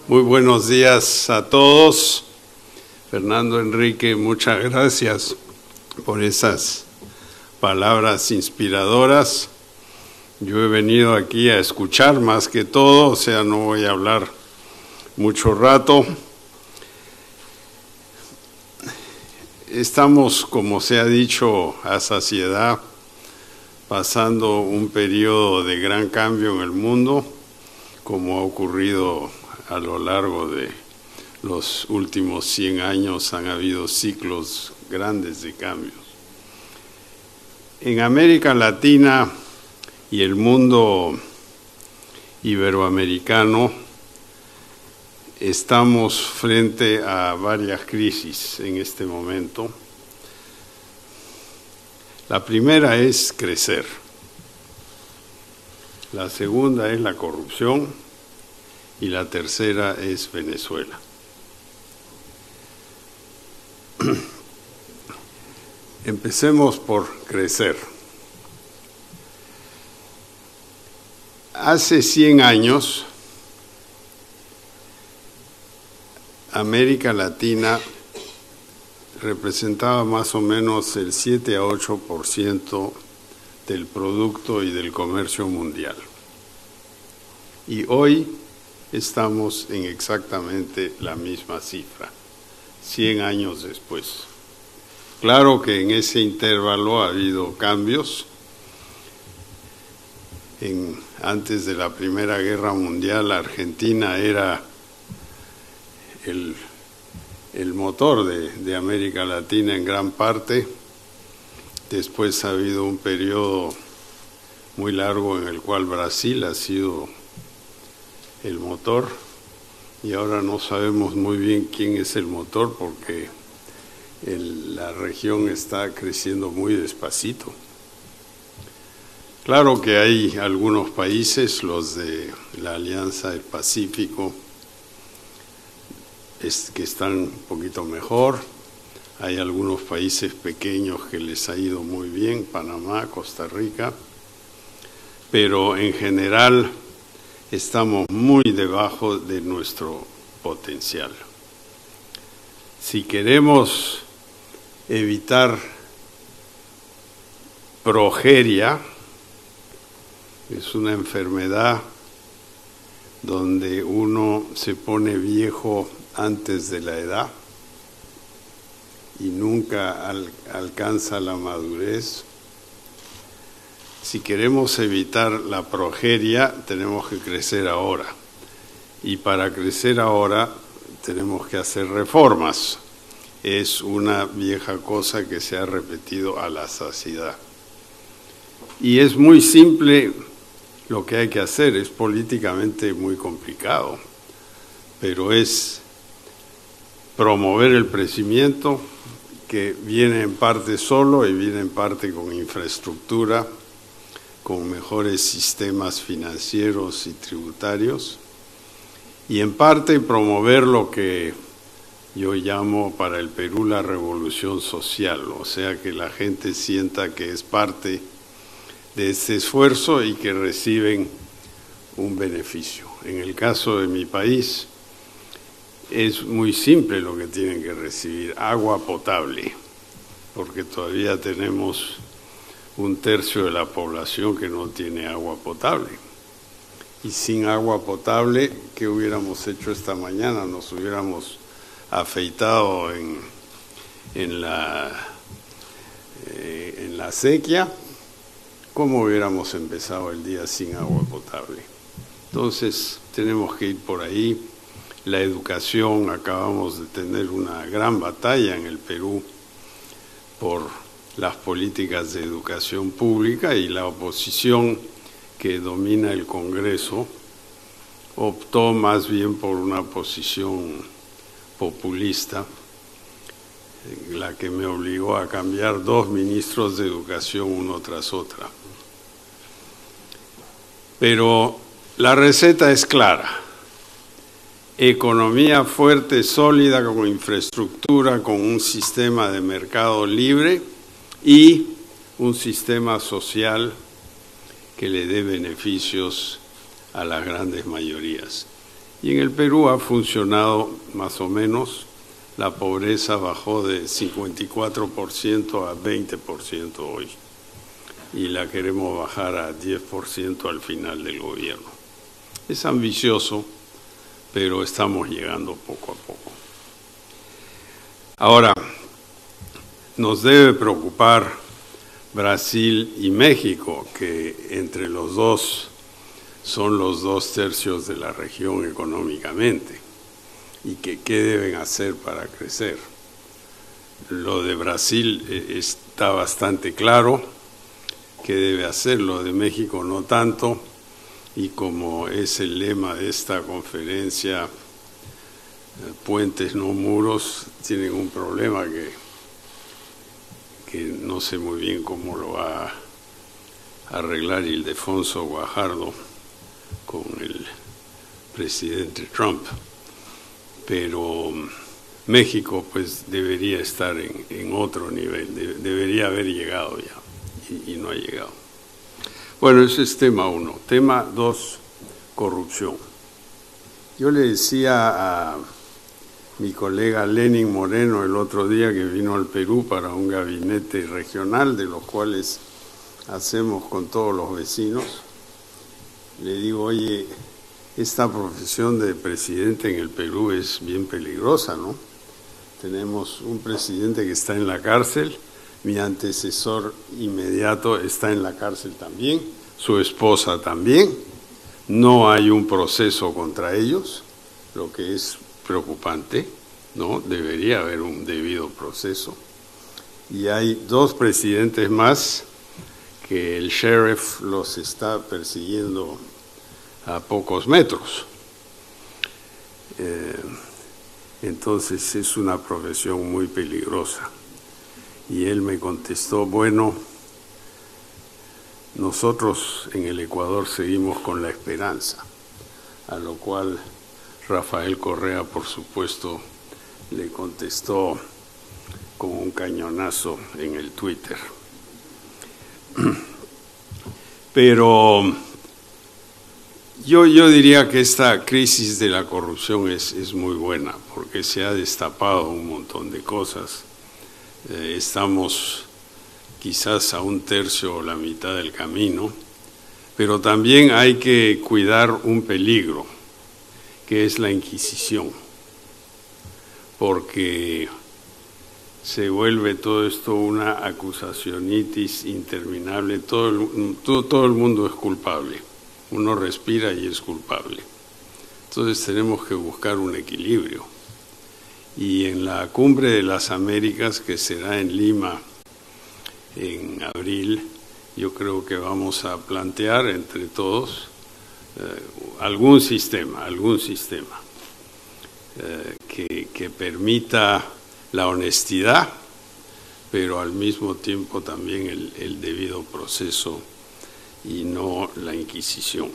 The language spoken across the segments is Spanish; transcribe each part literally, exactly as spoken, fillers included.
Muy buenos días a todos. Fernando Enrique, muchas gracias por esas palabras inspiradoras. Yo he venido aquí a escuchar más que todo, o sea, no voy a hablar mucho rato. Estamos, como se ha dicho a saciedad, pasando un periodo de gran cambio en el mundo, como ha ocurrido a lo largo de los últimos cien años. Han habido ciclos grandes de cambios. En América Latina y el mundo iberoamericano estamos frente a varias crisis en este momento. La primera es crecer. La segunda es la corrupción. Y la tercera es Venezuela. Empecemos por crecer. Hace cien años, América Latina representaba más o menos el siete a ocho por ciento del producto y del comercio mundial. Y hoy estamos en exactamente la misma cifra, cien años después. Claro que en ese intervalo ha habido cambios. En, antes de la Primera Guerra Mundial, Argentina era el, el motor de, de América Latina en gran parte. Después ha habido un periodo muy largo en el cual Brasil ha sido el motor, y ahora no sabemos muy bien quién es el motor porque el, la región está creciendo muy despacito. Claro que hay algunos países, los de la Alianza del Pacífico, es, que están un poquito mejor. Hay algunos países pequeños que les ha ido muy bien, Panamá, Costa Rica, pero en general estamos muy debajo de nuestro potencial. Si queremos evitar progeria, es una enfermedad donde uno se pone viejo antes de la edad y nunca al, alcanza la madurez. Si queremos evitar la progeria, tenemos que crecer ahora. Y para crecer ahora, tenemos que hacer reformas. Es una vieja cosa que se ha repetido a la saciedad. Y es muy simple lo que hay que hacer, es políticamente muy complicado, pero es promover el crecimiento, que viene en parte solo y viene en parte con infraestructura, con mejores sistemas financieros y tributarios, y en parte promover lo que yo llamo para el Perú la revolución social, o sea, que la gente sienta que es parte de este esfuerzo y que reciben un beneficio. En el caso de mi país, es muy simple lo que tienen que recibir: agua potable, porque todavía tenemos un tercio de la población que no tiene agua potable. Y sin agua potable, ¿qué hubiéramos hecho esta mañana? Nos hubiéramos afeitado en, en, la, eh, en la sequía. ¿Cómo hubiéramos empezado el día sin agua potable? Entonces, tenemos que ir por ahí. La educación, acabamos de tener una gran batalla en el Perú por las políticas de educación pública, y la oposición que domina el Congreso optó más bien por una posición populista, la que me obligó a cambiar dos ministros de educación uno tras otra. Pero la receta es clara: economía fuerte, sólida, con infraestructura, con un sistema de mercado libre y un sistema social que le dé beneficios a las grandes mayorías. Y en el Perú ha funcionado más o menos. La pobreza bajó de cincuenta y cuatro por ciento a veinte por ciento hoy. Y la queremos bajar a diez por ciento al final del gobierno. Es ambicioso, pero estamos llegando poco a poco. Ahora, nos debe preocupar Brasil y México, que entre los dos son los dos tercios de la región económicamente. Y que qué deben hacer para crecer. Lo de Brasil está bastante claro, qué debe hacer, lo de México no tanto, y como es el lema de esta conferencia, puentes no muros, tienen un problema que, que no sé muy bien cómo lo va a arreglar Ildefonso Guajardo con el presidente Trump. Pero México pues debería estar en, en otro nivel, de, debería haber llegado ya y, y no ha llegado. Bueno, ese es tema uno. Tema dos, corrupción. Yo le decía a mi colega Lenin Moreno el otro día que vino al Perú para un gabinete regional, de los cuales hacemos con todos los vecinos, le digo, oye, esta profesión de presidente en el Perú es bien peligrosa, ¿no? Tenemos un presidente que está en la cárcel, mi antecesor inmediato está en la cárcel también, su esposa también, no hay un proceso contra ellos, lo que es preocupante, ¿no? Debería haber un debido proceso. Y hay dos presidentes más que el sheriff los está persiguiendo a pocos metros. Eh, entonces es una profesión muy peligrosa. Y él me contestó, bueno, nosotros en el Ecuador seguimos con la esperanza, a lo cual Rafael Correa, por supuesto, le contestó con un cañonazo en el Twitter. Pero Yo, yo diría que esta crisis de la corrupción es, es muy buena, porque se ha destapado un montón de cosas. Eh, estamos quizás a un tercio o la mitad del camino, pero también hay que cuidar un peligro, que es la Inquisición, porque se vuelve todo esto una acusacionitis interminable, todo el, todo, todo el mundo es culpable. Uno respira y es culpable. Entonces tenemos que buscar un equilibrio. Y en la Cumbre de las Américas, que será en Lima en abril, yo creo que vamos a plantear entre todos eh, algún sistema, algún sistema eh, que, que permita la honestidad, pero al mismo tiempo también el, el debido proceso y no la Inquisición.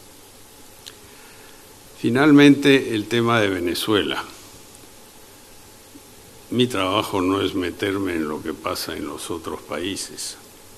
Finalmente, el tema de Venezuela. Mi trabajo no es meterme en lo que pasa en los otros países,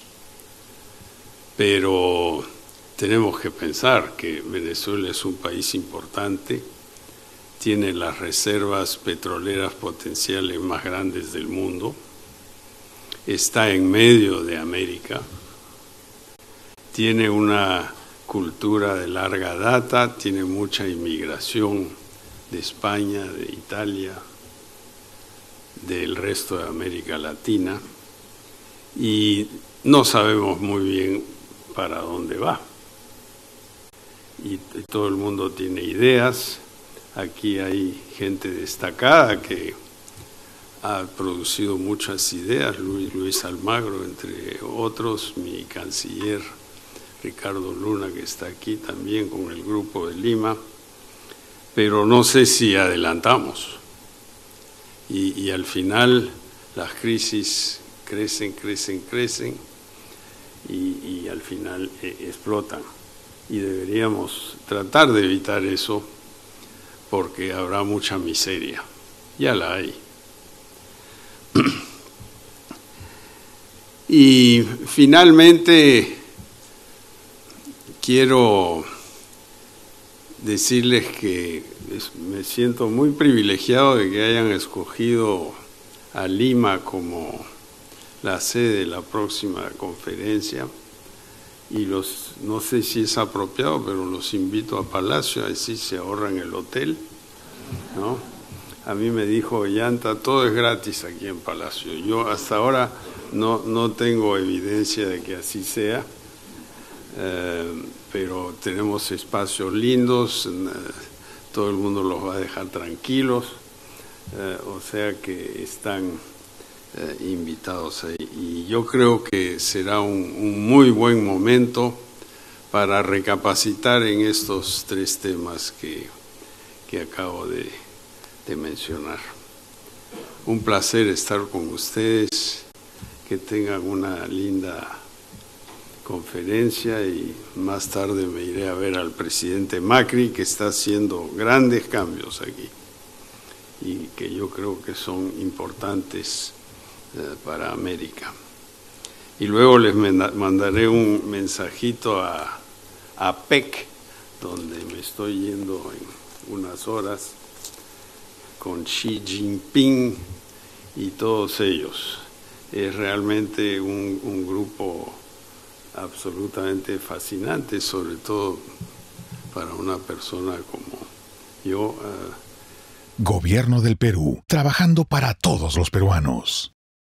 pero tenemos que pensar que Venezuela es un país importante, tiene las reservas petroleras potenciales más grandes del mundo, está en medio de América, tiene una cultura de larga data, tiene mucha inmigración de España, de Italia, del resto de América Latina, y no sabemos muy bien para dónde va. Y todo el mundo tiene ideas. Aquí hay gente destacada que ha producido muchas ideas, Luis, Luis Almagro, entre otros, mi canciller Ricardo Luna, que está aquí también con el grupo de Lima, pero no sé si adelantamos. Y, y al final las crisis crecen, crecen, crecen y, y al final eh, explotan. Y deberíamos tratar de evitar eso porque habrá mucha miseria. Ya la hay. Y finalmente quiero decirles que es, me siento muy privilegiado de que hayan escogido a Lima como la sede de la próxima conferencia, y los, no sé si es apropiado, pero los invito a Palacio, así se ahorran el hotel, ¿no? A mí me dijo Llanta, todo es gratis aquí en Palacio. Yo hasta ahora no, no tengo evidencia de que así sea, eh, pero tenemos espacios lindos, eh, todo el mundo los va a dejar tranquilos, eh, o sea que están eh, invitados ahí. Y yo creo que será un, un muy buen momento para recapacitar en estos tres temas que, que acabo de, de mencionar. Un placer estar con ustedes, que tengan una linda conferencia, y más tarde me iré a ver al presidente Macri, que está haciendo grandes cambios aquí y que yo creo que son importantes eh, para América. Y luego les mandaré un mensajito a, a P E C, donde me estoy yendo en unas horas con Xi Jinping y todos ellos. Es realmente un, un grupo absolutamente fascinante, sobre todo para una persona como yo. Uh, Gobierno del Perú, trabajando para todos los peruanos.